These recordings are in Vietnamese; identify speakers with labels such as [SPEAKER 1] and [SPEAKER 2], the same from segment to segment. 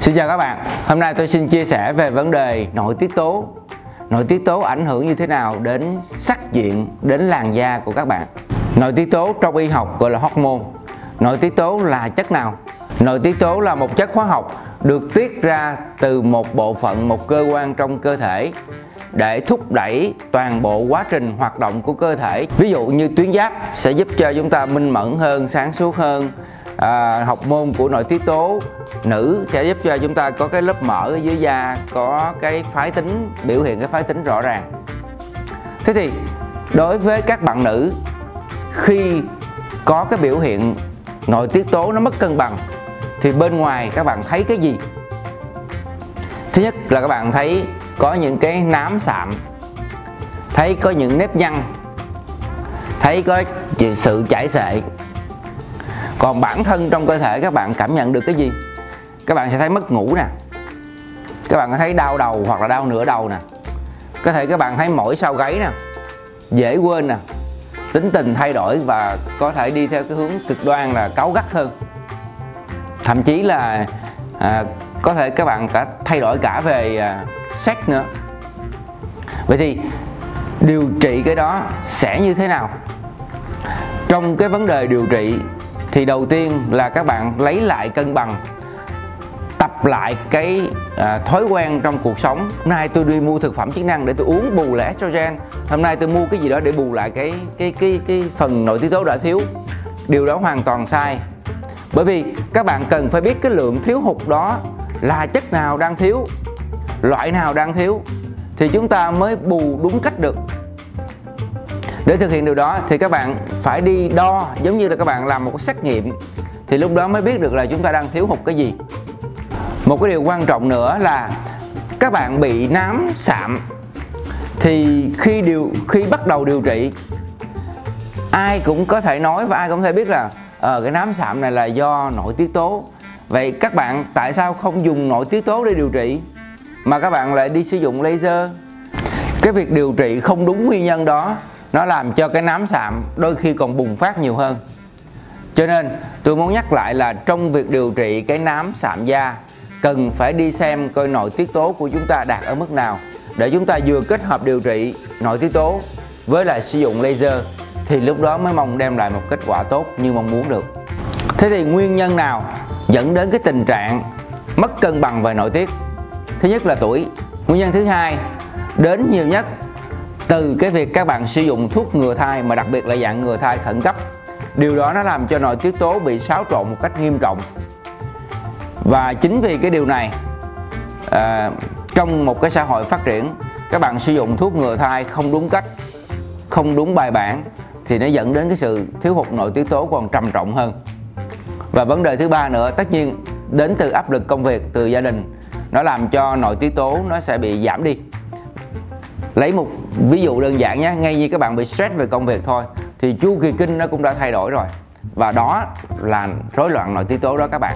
[SPEAKER 1] Xin chào các bạn, hôm nay tôi xin chia sẻ về vấn đề nội tiết tố. Nội tiết tố ảnh hưởng như thế nào đến sắc diện, đến làn da của các bạn. Nội tiết tố trong y học gọi là hormone. Nội tiết tố là chất nào? Nội tiết tố là một chất hóa học được tiết ra từ một bộ phận, một cơ quan trong cơ thể để thúc đẩy toàn bộ quá trình hoạt động của cơ thể. Ví dụ như tuyến giáp sẽ giúp cho chúng ta minh mẫn hơn, sáng suốt hơn. Học môn của nội tiết tố nữ sẽ giúp cho chúng ta có cái lớp mỡ ở dưới da, có cái phái tính, biểu hiện cái phái tính rõ ràng. Thế thì đối với các bạn nữ, khi có cái biểu hiện nội tiết tố nó mất cân bằng thì bên ngoài các bạn thấy cái gì? Thứ nhất là các bạn thấy có những cái nám sạm, thấy có những nếp nhăn, thấy có sự chảy xệ. Còn bản thân trong cơ thể các bạn cảm nhận được cái gì? Các bạn sẽ thấy mất ngủ nè, các bạn có thấy đau đầu hoặc là đau nửa đầu nè, có thể các bạn thấy mỏi sau gáy nè, dễ quên nè, tính tình thay đổi và có thể đi theo cái hướng cực đoan là cáu gắt hơn. Thậm chí là có thể các bạn cả thay đổi cả về sex nữa. Vậy thì điều trị cái đó sẽ như thế nào? Trong cái vấn đề điều trị thì đầu tiên là các bạn lấy lại cân bằng, tập lại cái thói quen trong cuộc sống. Hôm nay tôi đi mua thực phẩm chức năng để tôi uống bù lại estrogen, hôm nay tôi mua cái gì đó để bù lại cái phần nội tiết tố đã thiếu. Điều đó hoàn toàn sai. Bởi vì các bạn cần phải biết cái lượng thiếu hụt đó là chất nào đang thiếu, loại nào đang thiếu, thì chúng ta mới bù đúng cách được. Để thực hiện điều đó thì các bạn phải đi đo, giống như là các bạn làm một cái xét nghiệm, thì lúc đó mới biết được là chúng ta đang thiếu hụt cái gì. Một cái điều quan trọng nữa là các bạn bị nám sạm thì khi bắt đầu điều trị, ai cũng có thể nói và ai cũng có thể biết là cái nám sạm này là do nội tiết tố. Vậy các bạn tại sao không dùng nội tiết tố để điều trị mà các bạn lại đi sử dụng laser? Cái việc điều trị không đúng nguyên nhân đó nó làm cho cái nám sạm đôi khi còn bùng phát nhiều hơn. Cho nên tôi muốn nhắc lại là trong việc điều trị cái nám sạm da, cần phải đi xem coi nội tiết tố của chúng ta đạt ở mức nào, để chúng ta vừa kết hợp điều trị nội tiết tố với lại sử dụng laser, thì lúc đó mới mong đem lại một kết quả tốt như mong muốn được. Thế thì nguyên nhân nào dẫn đến cái tình trạng mất cân bằng về nội tiết? Thứ nhất là tuổi. Nguyên nhân thứ hai đến nhiều nhất từ cái việc các bạn sử dụng thuốc ngừa thai, mà đặc biệt là dạng ngừa thai khẩn cấp. Điều đó nó làm cho nội tiết tố bị xáo trộn một cách nghiêm trọng. Và chính vì cái điều này, trong một cái xã hội phát triển, các bạn sử dụng thuốc ngừa thai không đúng cách, không đúng bài bản, thì nó dẫn đến cái sự thiếu hụt nội tiết tố còn trầm trọng hơn. Và vấn đề thứ ba nữa, tất nhiên đến từ áp lực công việc, từ gia đình, nó làm cho nội tiết tố nó sẽ bị giảm đi. Lấy một ví dụ đơn giản nhé, ngay như các bạn bị stress về công việc thôi, thì chu kỳ kinh nó cũng đã thay đổi rồi, và đó là rối loạn nội tiết tố đó các bạn.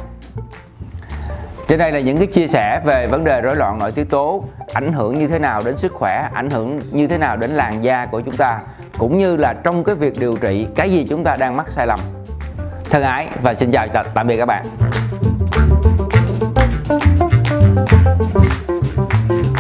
[SPEAKER 1] Trên đây là những cái chia sẻ về vấn đề rối loạn nội tiết tố ảnh hưởng như thế nào đến sức khỏe, ảnh hưởng như thế nào đến làn da của chúng ta, cũng như là trong cái việc điều trị cái gì chúng ta đang mắc sai lầm. Thân ái và xin chào tạm biệt các bạn.